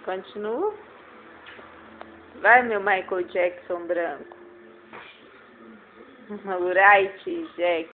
Continua. Vai, meu Michael Jackson branco. Alright, Jack.